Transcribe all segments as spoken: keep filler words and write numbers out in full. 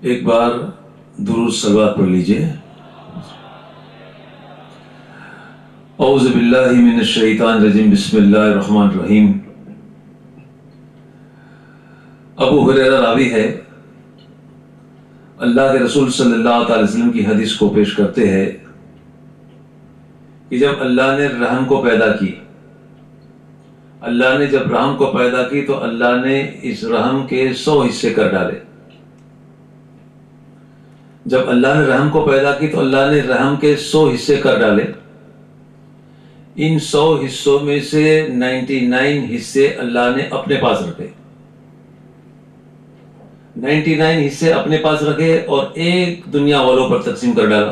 ایک بار درود صلوات پڑھ لیجئے۔ اعوذ باللہ من الشیطان الرجیم، بسم اللہ الرحمن الرحیم۔ ابو ہریرہ راوی ہے، اللہ کے رسول صلی اللہ تعالی وسلم کی حدیث کو پیش کرتے ہیں کہ جب اللہ نے رحم کو پیدا کی اللہ نے جب رحم کو پیدا کی تو اللہ نے اس رحم کے سو حصے کر ڈالے۔ جب اللہ نے رحم کو پیدا کی تو اللہ نے رحم کے سو حصے کر ڈالے۔ ان سو حصوں میں سے نائنٹی نائن حصے اللہ نے اپنے پاس رکھے نائنٹی نائن حصے اپنے پاس رکھے اور ایک دنیا والوں پر تقسیم کر ڈالا۔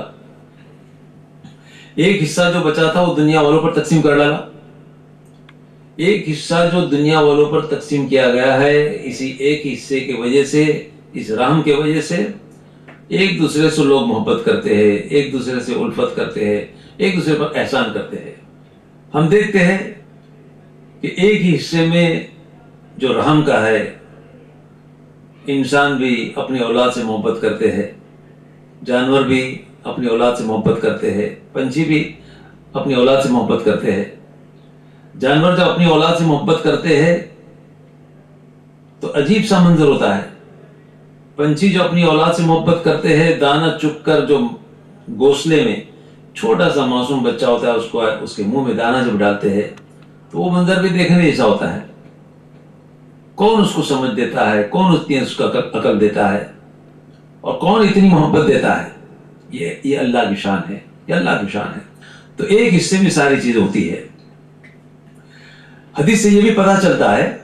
ایک حصہ جو بچا تھا وہ دنیا والوں پر تقسیم کر ڈالا۔ ایک حصہ جو دنیا والوں پر تقسیم کیا گیا ہے، اسی ایک حصے کی وجہ سے، اس رحم کی وجہ سے ایک دوسرے سے لوگ محبت کرتے ہیں، ایک دوسرے سے الفت کرتے ہیں، ایک دوسرے پر احسان کرتے ہیں۔ ہم دیکھتے ہیں کہ ایک ہی حصے میں جو رحم کا ہے، انسان بھی اپنی اولاد سے محبت کرتے ہیں، جانور بھی اپنی اولاد سے محبت کرتے ہیں، پنچھی بھی اپنی اولاد سے محبت کرتے ہیں۔ جانور جب اپنی اولاد سے محبت کرتے ہیں تو عجیب سا منظر ہوتا ہے۔ پنچھی جو اپنی اولاد سے محبت کرتے ہیں، دانہ چک کر جو گھونسلے میں چھوٹا سا معصوم بچہ ہوتا ہے، اس کو اس کے منہ میں دانہ جب ڈالتے ہیں تو وہ منظر بھی دیکھنے جیسا ہوتا ہے۔ کون اس کو سمجھ دیتا ہے، کون اتنی اس کا عقل دیتا ہے اور کون اتنی محبت دیتا ہے؟ یہ یہ اللہ کی شان ہے، یہ اللہ کی شان ہے۔ تو ایک حصے میں ساری چیز ہوتی ہے۔ حدیث سے یہ بھی پتہ چلتا ہے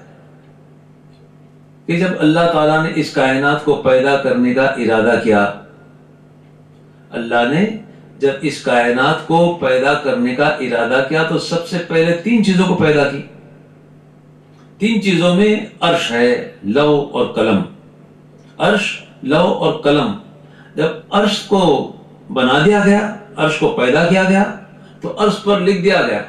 کہ جب اللہ تعالیٰ نے اس کائنات کو پیدا کرنے کا ارادہ کیا، اللہ نے جب اس کائنات کو پیدا کرنے کا ارادہ کیا تو سب سے پہلے تین چیزوں کو پیدا کی۔ تین چیزوں میں عرش ہے، لوح اور قلم۔ عرش، لوح اور قلم۔ جب عرش کو بنا دیا گیا، عرش کو پیدا کیا گیا تو عرش پر لکھ دیا گیا،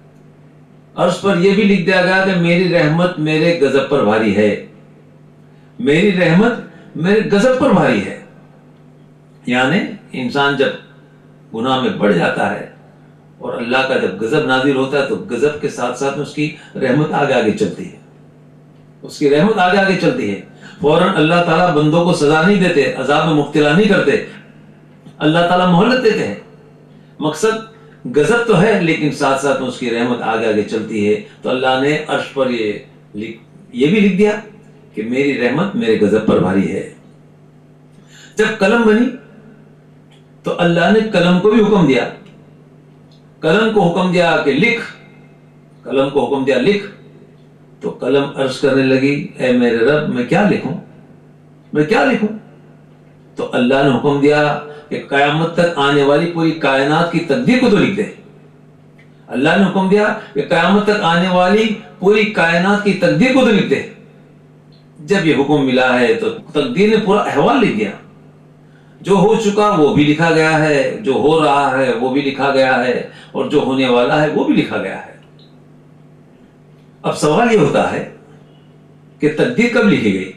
عرش پر یہ بھی لکھ دیا گیا کہ میری رحمت میرے غضب پر بھاری ہے، میری رحمت میرے غضب پر بھاری ہے۔ یعنی انسان جب گناہ میں بڑھ جاتا ہے اور اللہ کا جب غضب نازل ہوتا ہے تو غضب کے ساتھ ساتھ میں اس کی رحمت آگے آگے چلتی ہے، اس کی رحمت آگے آگے چلتی ہے۔ فوراً اللہ تعالیٰ بندوں کو سزا نہیں دیتے، عذاب میں مبتلا نہیں کرتے، اللہ تعالیٰ مہلت دیتے ہیں۔ مقصد غضب تو ہے لیکن ساتھ ساتھ میں اس کی رحمت آگے آگے چلتی ہے۔ تو اللہ نے عرش پر یہ یہ بھی لکھ دیا کہ میری رحمت میرے غضب پر بھاری ہے۔ جب قلم بنی تو اللہ نے قلم کو بھی حکم دیا، قلم کو حکم دیا کہ لکھ، قلم کو حکم دیا لکھ، تو قلم عرض کرنے لگی اے میرے رب میں کیا لکھوں، میں کیا لکھوں؟ تو اللہ نے حکم دیا کہ قیامت تک آنے والی پوری کائنات کی تقدیر کو تو لکھ دے۔ اللہ نے حکم دیا کہ قیامت تک آنے والی پوری کائنات کی تقدیر کو تو لکھ دے۔ جب یہ حکم ملا ہے تو تقدیر نے پورا احوال لکھ دیا، جو ہو چکا وہ بھی لکھا گیا ہے، جو ہو رہا ہے وہ بھی لکھا گیا ہے، اور جو ہونے والا ہے وہ بھی لکھا گیا ہے۔ اب سوال یہ ہوتا ہے کہ تقدیر کب لکھی گئی؟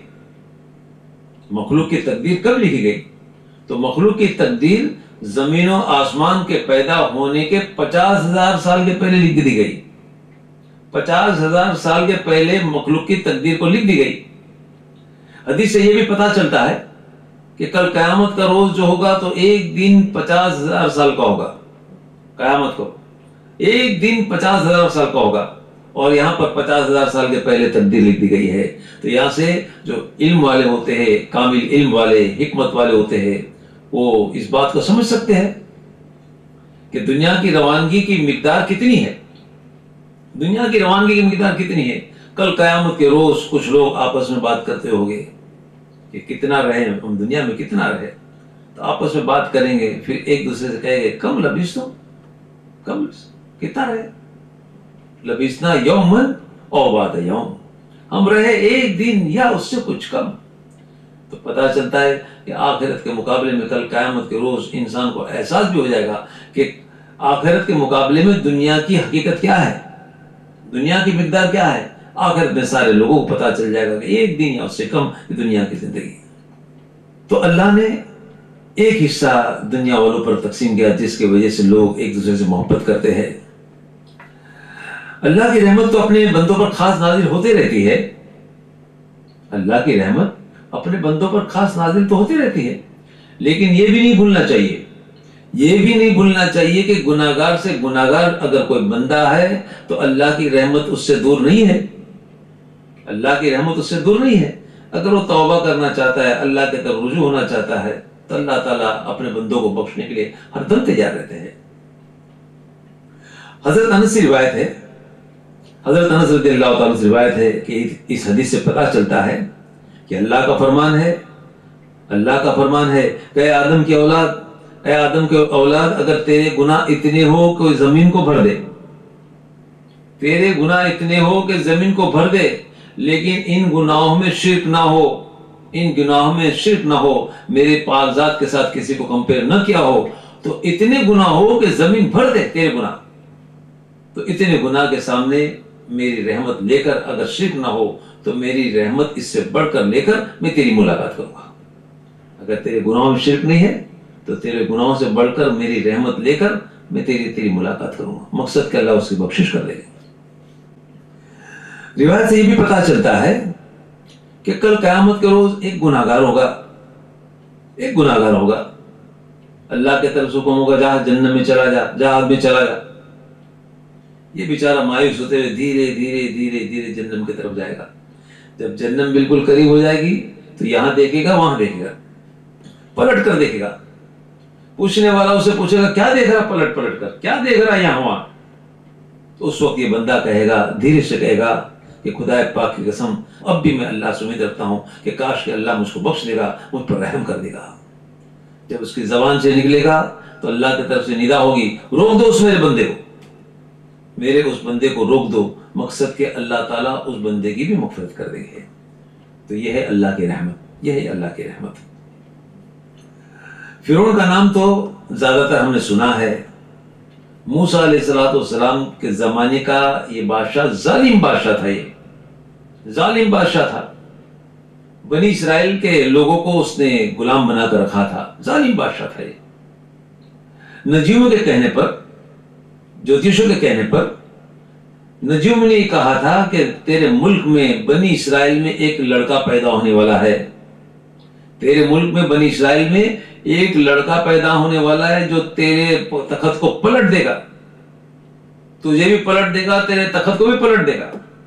مخلوق کی تقدیر کب لکھی گئی؟ تو مخلوق کی تقدیر زمین و آسمان کے پیدا ہونے کے پچاس ہزار سال کے پہلے لکھ دی گئی۔ پچاس ہزار سال کے پہلے مخلوق کی تقدیر کو لکھ دی گئی۔ حدیث سے یہ بھی پتہ چلتا ہے کہ کل قیامت کا روز جو ہوگا تو ایک دن پچاس ہزار سال کا ہوگا۔ قیامت کو ایک دن پچاس ہزار سال کا ہوگا، اور یہاں پر پچاس ہزار سال کے پہلے تقدیر لکھ دی گئی ہے۔ تو یہاں سے جو علم والے ہوتے ہیں، کامل علم والے، حکمت والے ہوتے ہیں، وہ اس بات کو سمجھ سکتے ہیں کہ دنیا کی روانگی کی مقدار کتنی ہے، دنیا کی روانگی کی مقدار کتنی ہے۔ کل قیامت کے روز کچھ لوگ آپس میں بات کرتے ہوں گے کہ کتنا رہے ہم دنیا میں، کتنا رہے، تو آپس میں بات کریں گے، پھر ایک دوسرے سے کہیں گے کم لبثتم، کم کتنا رہے، لبثنا یومن او بعد یوم، ہم رہے ایک دن یا اس سے کچھ کم۔ تو پتہ چلتا ہے کہ آخرت کے مقابلے میں کل قیامت کے روز انسان کو احساس بھی ہو جائے گا کہ آخرت کے مقابلے میں دنیا کی حقیقت کیا ہے، دنیا کی مقدار کیا ہے۔ آخرت میں سارے لوگوں کو پتہ چل جائے گا کہ ایک دن یا اس سے کم دنیا کی زندگی۔ تو اللہ نے ایک حصہ دنیا والوں پر تقسیم کیا جس کی وجہ سے لوگ ایک دوسرے سے محبت کرتے ہیں۔ اللہ کی رحمت تو اپنے بندوں پر خاص نازل ہوتے رہتی ہے، اللہ کی رحمت اپنے بندوں پر خاص نازل تو ہوتی رہتی ہے، لیکن یہ بھی نہیں بھولنا چاہیے یہ بھی نہیں بھولنا چاہیے کہ گناہگار سے گناہگار اگر کوئی بندہ ہے تو اللہ کی رحمت اس سے دور نہیں ہے، اللہ کی رحمت اس سے دور نہیں ہے۔ اگر وہ توبہ کرنا چاہتا ہے، اللہ کی طرف رجوع ہونا چاہتا ہے تو اللہ تعالیٰ اپنے بندوں کو بخشنے کے لیے ہر دم تیار رہتے ہیں۔ حضرت انس سے روایت ہے حضرت انس رضی اللہ تعالیٰ سے روایت ہے کہ اس حدیث سے پتہ چلتا ہے کہ اللہ کا فرمان ہے اللہ کا فرمان ہے کہ اے آدم کی اولاد اے آدم کے اولاد اگر تیرے گناہ اتنے ہو کہ زمین کو بھر دے تیرے گناہ اتنے ہو کہ زمین کو بھر دے لیکن ان گناہوں میں شرک نہ ہو ان گناہوں میں شرک نہ ہو میرے پاک ذات کے ساتھ کسی کو کمپیئر نہ کیا ہو، تو اتنے گناہ ہو کہ زمین بھر دے تیرے گناہ، تو اتنے گناہ کے سامنے میری رحمت لے کر اگر شرک نہ ہو تو میری رحمت اس سے بڑھ کر لے کر میں تیری ملاقات کروں گا۔ اگر تیرے گناہوں میں شرک نہیں ہے تو تیرے گناہوں سے بڑھ کر میری رحمت لے کر میں تیری تیری ملاقات کروں گا، مقصد کہ اللہ اس کی بخشش کر دے گا۔ روایت سے یہ بھی پتہ چلتا ہے کہ کل قیامت کے روز ایک گناہگار ہوگا ایک گناہگار ہوگا اللہ کے طرف سے حکم ہوگا جا جنت میں چلا جا جا آگ میں چلا جا، یہ بیچارہ مایوس ہوتے ہوئے دھیرے دھیرے دھیرے دھیرے جنت کی طرف جائے گا۔ جب جنت بالکل قریب ہو جائے گی تو یہاں دیکھے گا وہاں دیکھے گا، پلٹ کر دیکھے گا، پوچھنے والا اسے پوچھے گا کیا دیکھ رہا پلٹ پلٹ کر کیا دیکھ رہا یہاں وہاں، تو اس وقت یہ بندہ کہے گا دھیرے سے کہے گا کہ خدا پاک کی قسم اب بھی میں اللہ سے امید رکھتا ہوں کہ کاش کہ اللہ مجھ کو بخش دے گا، مجھ پر رحم کر دے گا۔ جب اس کی زبان سے نکلے گا تو اللہ کی طرف سے ندا ہوگی روک دو اس میرے بندے کو میرے اس بندے کو روک دو، مقصد کہ اللہ تعالیٰ اس بندے کی بھی مغفرت کر دیں گے۔ تو یہ ہے اللہ کی رحمت، یہ ہے اللہ کی رحمت۔ فرعون کا نام تو زیادہ تر ہم نے سنا ہے، موسیٰ علیہ الصلوۃ والسلام کے زمانے کا یہ بادشاہ ظالم بادشاہ تھا، یہ ظالم بادشاہ تھا، بنی اسرائیل کے لوگوں کو اس نے غلام بنا کر رکھا تھا، ظالم بادشاہ تھا یہ۔ نجیموں کے کہنے پر جوتیشوں کے کہنے پر نجوم نے کہا تھا کہ تیرے ملک میں بنی اسرائیل میں ایک لڑکا پیدا ہونے والا ہے، تیرے ملک میں بنی اسرائیل میں ایک لڑکا پیدا ہونے والا ہے جو تیرے تخت کو پلٹ دے گا، تجھے بھی پلٹ دے گا، تیرے تخت کو بھی پلٹ دے گا۔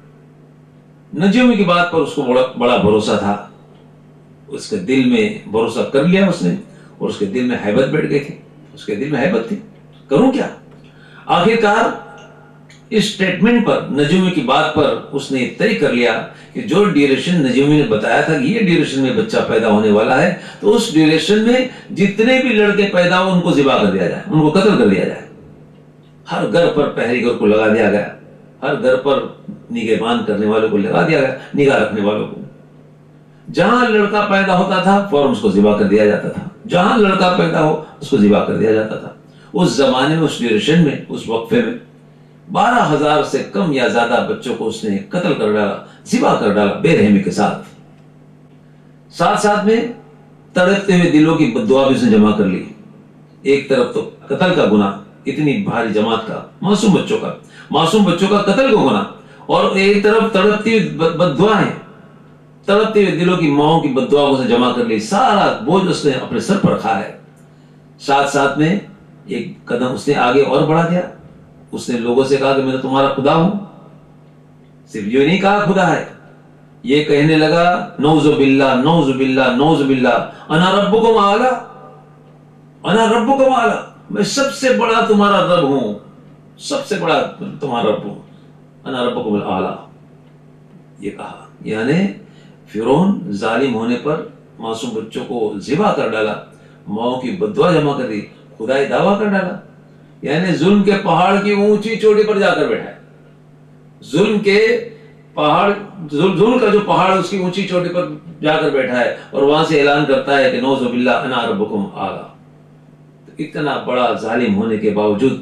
نجوم کی بات پر اس کو بڑا بڑا بھروسہ تھا، اس کے دل میں بھروسہ کر لیا اس نے، اور اس کے دل میں ہیبت بیٹھ گئی تھی، اس کے دل میں ہیبت تھی، کروں کیا؟ آخرکار اس سٹیٹمنٹ پر نجومی کی بات پر اس نے طے کر لیا کہ جو ڈیوریشن نجومی نے بتایا تھا کہ یہ ڈیوریشن میں بچہ پیدا ہونے والا ہے تو اس ڈیوریشن میں جتنے بھی لڑکے پیدا ہو ان کو ذبح کر دیا جائے، ان کو قتل کر دیا جائے۔ ہر گھر پر پہری گھر کو لگا دیا گیا، ہر گھر پر نگہبان کرنے والوں کو لگا دیا گیا، نگاہ رکھنے والوں کو۔ جہاں لڑکا پیدا ہوتا تھا فوراً اس کو ذبح کر دیا جاتا تھا، جہاں لڑکا پیدا ہو اس کو ذبح کر دیا جاتا تھا۔ اس زمانے میں اس ڈیوریشن میں اس وقفے میں بارہ ہزار سے کم یا زیادہ بچوں کو اس نے قتل کر ڈالا، ذبح کر ڈالا بے رحمی کے ساتھ۔ ساتھ ساتھ میں تڑپتے ہوئے دلوں کی بددعا بھی اس نے جمع کر لی۔ ایک طرف تو قتل کا گناہ، اتنی بھاری جماعت کا، معصوم بچوں کا معصوم بچوں کا قتل کا گناہ، اور ایک طرف تڑپتی ہوئی بددعائیں، تڑپتے ہوئے دلوں کی ماؤں کی بددعا کو جمع کر لی، سارا بوجھ اس نے اپنے سر پر رکھا ہے۔ ساتھ ساتھ میں ایک قدم اس نے آگے اور بڑھا دیا، اس نے لوگوں سے کہا کہ میں تو تمہارا خدا ہوں۔ صرف یہ نہیں کہا خدا ہے، یہ کہنے لگا نعوذ باللہ نعوذ باللہ نعوذ باللہ انا ربکم اعلی انا ربکم اعلی، میں سب سے بڑا تمہارا رب ہوں، سب سے بڑا تمہارا رب ہوں، انا ربکم الاعلی، یہ کہا۔ یعنی فرعون ظالم ہونے پر معصوم بچوں کو ذبح کر ڈالا، ماؤں کی بددعا جمع کر دی، خدائی دعویٰ کر ڈالا، یعنی ظلم کے پہاڑ کی اونچی چوٹی پر جا کر بیٹھا ہے، ظلم کے پہاڑ ظلم کا جو پہاڑ اس کی اونچی چوٹی پر جا کر بیٹھا ہے، اور وہاں سے اعلان کرتا ہے کہ نعوذ باللہ انا ربکم اعلی۔ اتنا بڑا ظالم ہونے کے باوجود،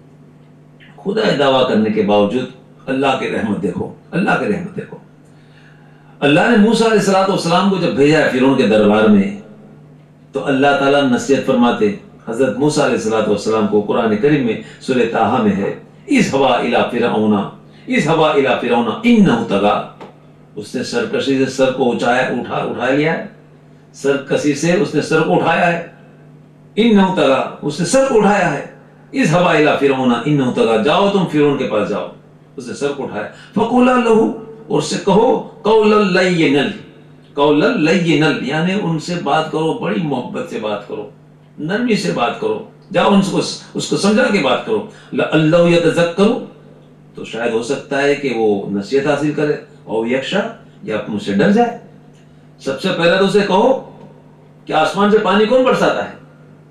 خدائی دعویٰ کرنے کے باوجود، اللہ کی رحمت دیکھو، اللہ کی رحمت دیکھو۔ اللہ نے موسیٰ علیہ السلام کو جب بھیجا ہے فرعون کے دربار میں، تو اللہ تعالیٰ نصیحت فرماتے حضرت موسیٰ علیہ الصلوۃ والسلام کو، قرآن کریم میں سورہ طٰہٰ میں ہے، اذھبا الی فرعون اذھبا الی فرعون انہ طغیٰ، اس نے سرکشی سے سر کو اٹھایا اٹھا اٹھا لیا ہے، سرکشی سے اس نے سر کو اٹھایا ہے، انہ طغیٰ، اس نے سر کو اٹھایا ہے، اذھبا الی فرعون انہ طغیٰ، جاؤ تم فرعون کے پاس جاؤ، اس نے سر کو اٹھایا، فقولا لہ، اور سے کہو قولا لینا، قولا لینا یعنی ان سے بات کرو، بڑی محبت سے بات کرو، نرمی سے بات کرو، جاؤ ان کو اس کو سمجھا کے بات کرو، لعلہ یتذکر، تو شاید ہو سکتا ہے کہ وہ نصیحت حاصل کرے، اور یخشا، یا مجھ سے ڈر جائے۔ سب سے پہلے تو اسے کہو کہ آسمان سے پانی کون برساتا ہے؟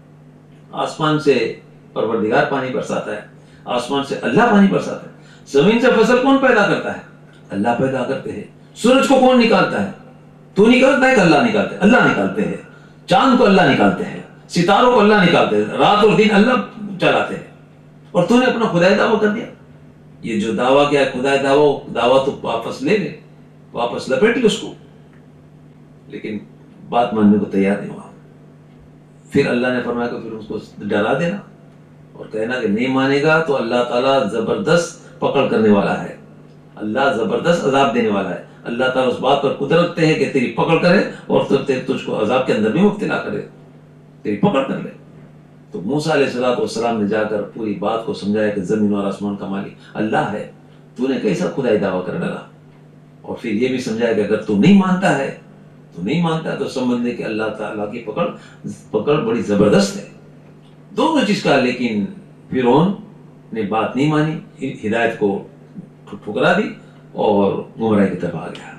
آسمان سے پروردگار پانی برساتا ہے، آسمان سے اللہ پانی برساتا ہے۔ زمین سے فصل کون پیدا کرتا ہے؟ اللہ پیدا کرتے ہیں۔ سورج کو کون نکالتا ہے؟ تو نکالتا ہے کہ اللہ نکالتے ہیں؟ اللہ نکالتے ہیں۔ چاند کو اللہ نکالتے ہیں، ستاروں کو اللہ نکالتے ہیں، رات اور دن اللہ چلاتے ہیں، اور تو نے اپنا خدائی دعویٰ کر دیا۔ یہ جو دعویٰ کیا ہے خدائی دعویٰ دعویٰ تو واپس لے لے، واپس لپیٹ لے اس کو، لیکن بات ماننے کو تیار نہیں ہوا۔ پھر اللہ نے فرمایا کہ پھر اس کو ڈرا دینا اور کہنا کہ نہیں مانے گا تو اللہ تعالیٰ زبردست پکڑ کرنے والا ہے، اللہ زبردست عذاب دینے والا ہے۔ اللہ تعالیٰ اس بات پر قدرت رکھتے ہیں کہ تیری پکڑ کرے اور تجھ کو عذاب کے اندر بھی مبتلا کرے، تیری پکڑ کر لے۔ تو موسیٰ علیہ الصلوۃ والسلام نے جا کر پوری بات کو سمجھایا کہ زمین اور آسمان کا مالک اللہ ہے، تو نے کیسا خدائی دعویٰ کر ڈالا، اور پھر یہ بھی سمجھایا کہ اگر تو نہیں مانتا ہے تو نہیں مانتا تو سمجھ لے کہ اللہ تعالیٰ کی پکڑ پکڑ بڑی زبردست ہے۔ دونوں چیز کا، لیکن فرعون نے بات نہیں مانی، ہدایت کو ٹھکرا دی اور گمراہی کی طرف آ گیا۔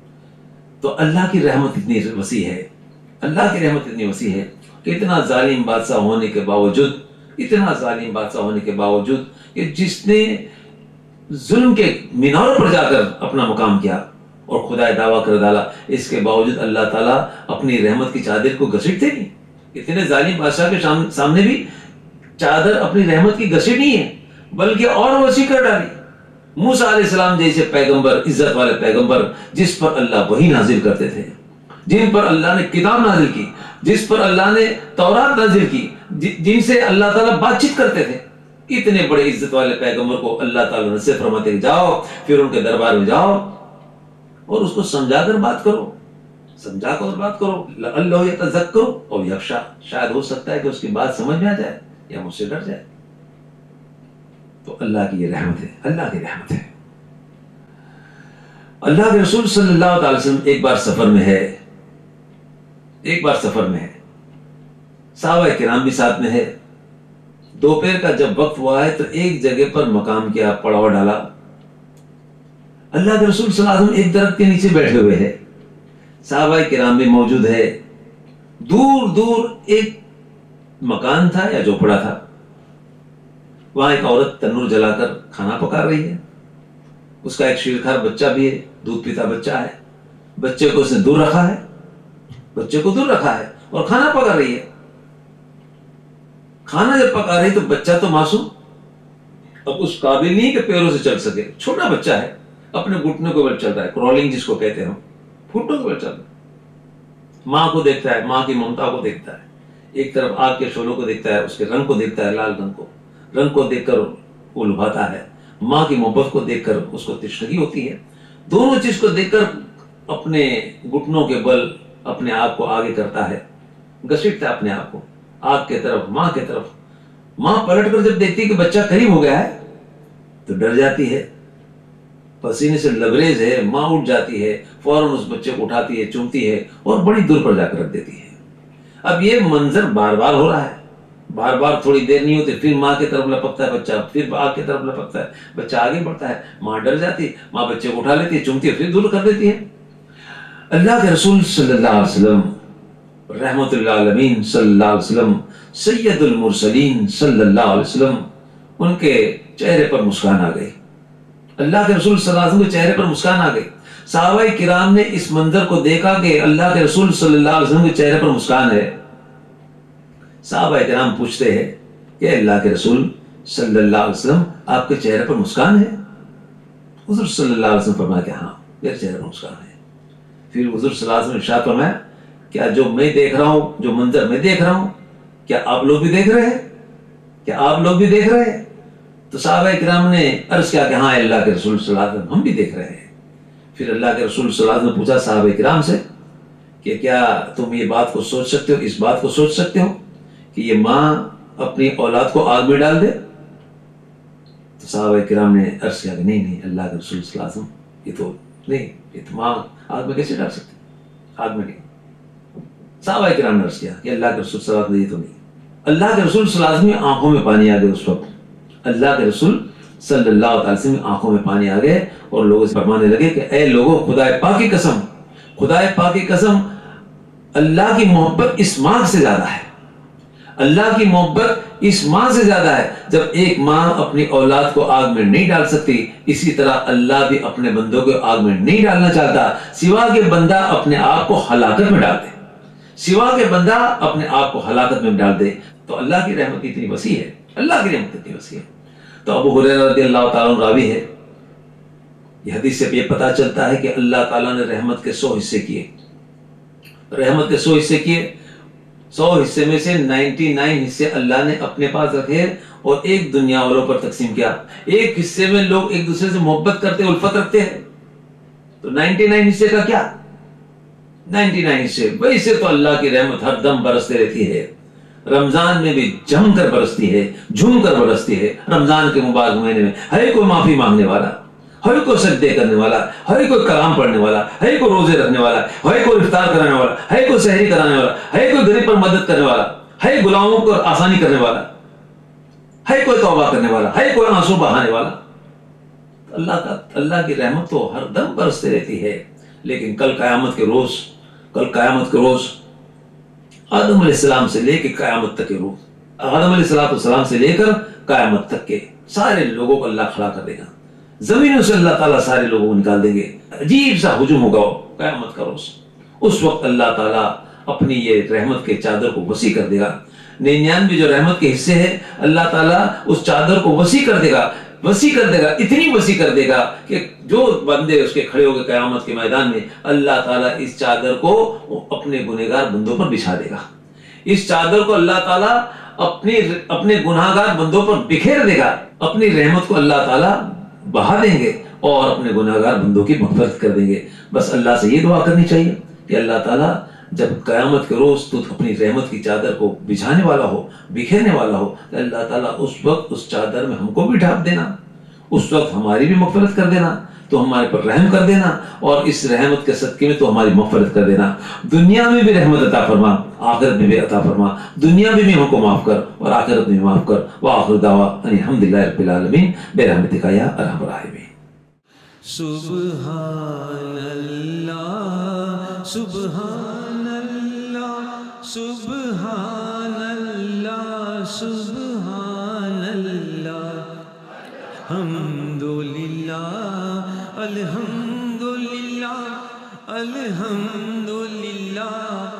تو اللہ کی رحمت اتنی وسیع ہے، اللہ کی رحمت اتنی وسیع ہے کہ اتنا ظالم بادشاہ ہونے کے باوجود اتنا ظالم بادشاہ ہونے کے باوجود کہ جس نے ظلم کے میناروں پر جا کر اپنا مقام کیا اور خدا دعویٰ کر ڈالا، اس کے باوجود اللہ تعالیٰ اپنی رحمت کی چادر کو گھسیٹتے نہیں۔ اتنے ظالم بادشاہ کے سامنے بھی چادر اپنی رحمت کی گھسیٹ نہیں ہے، بلکہ اور وسیع کر ڈالی۔ موسیٰ علیہ السلام جیسے پیغمبر، عزت والے پیغمبر، جس پر اللہ وحی نازل کرتے تھے، جن پر اللہ نے کتاب نازل کی، جس پر اللہ نے تورات نازل کی، جن سے اللہ تعالیٰ بات چیت کرتے تھے، اتنے بڑے عزت والے پیغمبر کو اللہ تعالیٰ نصیحت فرماتے کہ جاؤ پھر ان کے دربار میں جاؤ اور اس کو سمجھا کر بات کرو، سمجھا کر بات کرو، لعلہ یتذکر او یخشی، شاید ہو سکتا ہے کہ اس کی بات سمجھ میں آ جائے یا مجھ سے ڈر جائے۔ تو اللہ کی یہ رحمت ہے، اللہ کی رحمت ہے۔ اللہ کے رسول صلی اللہ علیہ وسلم ایک بار سفر میں ہے، ایک بار سفر میں ہے، صحابہ کرام بھی ساتھ میں ہے۔ دوپہر کا جب وقت ہوا ہے تو ایک جگہ پر مقام کیا، پڑاؤ ڈالا۔ اللہ کے رسول صلی اللہ علیہ وسلم ایک درخت کے نیچے بیٹھے ہوئے ہیں، صحابہ کرام بھی موجود ہے۔ دور دور ایک مکان تھا یا جھوپڑا تھا، وہاں ایک عورت تنور جلا کر کھانا پکا رہی ہے، اس کا ایک شیرخوار بچہ بھی ہے، دودھ پیتا بچہ ہے، بچے کو اس نے دور رکھا ہے، بچے کو دور رکھا ہے اور کھانا پکا رہی ہے۔ کھانا جب پکا رہی تو بچہ تو معصوم، اب اس قابل نہیں کہ پیروں سے چل سکے، چھوٹا بچہ ہے، اپنے گھٹنوں کے بل چل رہا ہے، کرولنگ جس کو کہتے ہیں، گھٹنوں کے بل چل رہا ہے، ماں کو دیکھتا ہے، ماں کی ممتا کو دیکھتا ہے، ایک طرف آگ کے شعلوں کو دیکھتا ہے، اس کے رنگ کو دیکھتا ہے، لال رنگ کو رنگ کو دیکھ کر وہ لبھاتا ہے، ماں کی محبت کو دیکھ کر اس کو تشنگی ہوتی ہے، دونوں چیز کو دیکھ کر اپنے گھٹنوں کے بل اپنے آپ کو آگے کرتا ہے، گھسیٹتا ہے اپنے آپ کو آگ کے طرف، ماں کے طرف۔ ماں پلٹ کر جب دیکھتی کہ بچہ قریب ہو گیا ہے تو ڈر جاتی ہے، پسینے سے لبریز ہے، ماں اٹھ جاتی ہے، فوراً اس بچے کو اٹھاتی ہے، چومتی ہے اور بڑی دور پر جا کر رکھ دیتی ہے۔ اب یہ منظر بار بار ہو رہا ہے، بار بار تھوڑی دیر نہیں ہوتی، پھر ماں کی طرف لپکتا ہے بچہ، پھر آگ کی طرف لپکتا ہے بچہ، آگے بڑھتا ہے، ماں ڈر جاتی ہے، ماں بچے کو اٹھا لیتی ہے، چومتی ہے، پھر دور کر دیتی ہے۔ اللہ کے رسول صلی اللہ علیہ وسلم، رحمت اللہ عالمین صلی اللہ علیہ وسلم، سید المرسلین صلی اللہ علیہ وسلم، ان کے چہرے پر مسکان آ گئی، اللہ کے رسول صلی اللہ علیہ وسلم کے چہرے پر مسکان آ گئی۔ صحابہ کرام نے اس منظر کو دیکھا کہ اللہ کے رسول صلی اللہ علیہ وسلم کے چہرے پر مسکان ہے۔ صحابہ کرام پوچھتے ہیں کہ اللہ کے رسول صلی اللہ علیہ وسلم آپ کے چہرے پر مسکان ہے؟ حضور صلی اللہ علیہ وسلم فرمایا کہ ہاں میرے چہرے پر مسکان ہے۔ پھر حضور صلی اللہ علیہ وسلم ارشاد فرمایا کیا جو میں دیکھ رہا ہوں، جو منظر میں دیکھ رہا ہوں، کیا آپ لوگ بھی دیکھ رہے ہیں؟ کیا آپ لوگ بھی دیکھ رہے ہیں؟ تو صحابہ کرام نے عرض کیا کہ ہاں اللہ کے رسول صلی اللہ علیہ وسلم ہم بھی دیکھ رہے ہیں۔ پھر اللہ کے رسول صلی اللہ علیہ وسلم نے پوچھا صحابہ کرام سے کہ کیا تم یہ بات کو سوچ سکتے ہو، اس بات کو سوچ سکتے ہو کہ یہ ماں اپنی اولاد کو آگ میں ڈال دے؟ تو صحابہ کرام نے عرض کیا کہ نہیں نہیں اللہ کے رسول صلی اللہ علیہ وسلم یہ تو نہیں، یہ تو ماں آگ میں کیسے ڈال سکتے؟ آگ میں نہیں۔ صحابہ کرام نے عرض کیا کہ اللہ کے رسول صلی اللہ علیہ وسلم یہ تو نہیں۔ اللہ کے رسول صلی اللہ علیہ وسلم کی آنکھوں میں پانی آ گئے اس وقت، اللہ کے رسول صلی اللہ علیہ وسلم کی آنکھوں میں پانی آ گئے اور لوگوں سے فرمانے لگے کہ اے لوگوں، خدا پاک کی قسم، خدا پاک کی قسم، اللہ کی محبت اس ماں سے زیادہ ہے، اللہ کی محبت اس ماں سے زیادہ ہے۔ جب ایک ماں اپنی اولاد کو آگ میں نہیں ڈال سکتی، اسی طرح اللہ بھی اپنے بندوں کو آگ میں نہیں ڈالنا چاہتا، سوا کہ بندہ اپنے آپ کو ہلاکت میں ڈال دے، سوا کہ بندہ اپنے آپ کو ہلاکت میں ڈال دے۔ تو اللہ کی رحمت اتنی وسیع ہے، اللہ کی رحمت اتنی وسیع ہے۔ تو ابو ہریرہ رضی اللہ تعالیٰ عنہ راوی ہے، یہ حدیث سے یہ پتہ چلتا ہے کہ اللہ تعالیٰ نے رحمت کے سو حصے کیے، رحمت کے سو حصے کیے، سو حصے میں سے نائنٹی نائن حصے اللہ نے اپنے پاس رکھے اور ایک دنیا والوں پر تقسیم کیا۔ ایک حصے میں لوگ ایک دوسرے سے محبت کرتے، الفت رکھتے ہیں، تو نائنٹی نائن حصے کا کیا؟ نائنٹی نائن حصے، ویسے تو اللہ کی رحمت ہر دم برستے رہتی ہے، رمضان میں بھی جم کر برستی ہے، جھوم کر برستی ہے۔ رمضان کے مبارک مہینے میں ہر کوئی معافی مانگنے والا، ہر کوئی سجدے کرنے والا، ہر کوئی کلام پڑھنے والا، ہر کوئی روزے رکھنے والا، ہر کوئی افطار کرانے والا، ہر کوئی سحری کرانے والا، ہر کوئی غریب پر مدد کرنے والا، ہر غلاموں کو آسانی کرنے والا، ہر کوئی توبہ کرنے والا، ہر کوئی آنسو بہانے والا۔ اللہ کا اللہ کی رحمت تو ہر دم برستے رہتی ہے، لیکن کل قیامت کے روز، کل قیامت کے روز آدم علیہ السلام سے لے کے قیامت تک کے روز، آدم علیہ السلام سے لے کر قیامت تک کے سارے لوگوں کو اللہ کھڑا کر دے گا، زمینوں سے اللہ تعالیٰ سارے لوگوں کو نکال دیں گے، عجیب سا ہجوم ہوگا قیامت کا روز۔ اس وقت اللہ تعالیٰ اپنی یہ رحمت کے چادر کو وسیع کر دے گا، ننیانوے جو رحمت کے حصے ہیں اللہ تعالیٰ اس چادر کو وسیع کر دے گا، وسیع کر دے گا، اتنی وسیع کر دے گا کہ جو بندے اس کے کھڑے ہو گئے قیامت کے میدان میں، اللہ تعالیٰ اس چادر کو اپنے گنہگار بندوں پر بچھا دے گا، اس چادر کو اللہ تعالیٰ اپنی اپنے گناہگار بندوں پر بکھیر دے گا، اپنی رحمت کو اللہ تعالیٰ بہا دیں گے اور اپنے گناہگار بندوں کی مغفرت کر دیں گے۔ بس اللہ سے یہ دعا کرنی چاہیے کہ اللہ تعالیٰ جب قیامت کے روز تو اپنی رحمت کی چادر کو بچھانے والا ہو، بکھیرنے والا ہو، کہ اللہ تعالیٰ اس وقت اس چادر میں ہم کو بھی ڈھانپ دینا، اس وقت ہماری بھی مغفرت کر دینا، تو ہمارے پر رحم کر دینا، اور اس رحمت کے صدقے میں تو ہماری مغفرت کر دینا، دنیا میں بھی رحمت عطا فرما، آخرت میں بھی عطا فرما، دنیا میں بھی ہم کو معاف کر اور آخرت میں بھی معاف کر۔ وآخر دعوانا ان الحمدللہ رب العالمین برحمتک یا ارحم الراحمین۔ سبحان اللہ، سبحان اللہ، سبحان اللہ، سبحان اللہ، الحمدللہ، الحمدللہ، الحمدللہ۔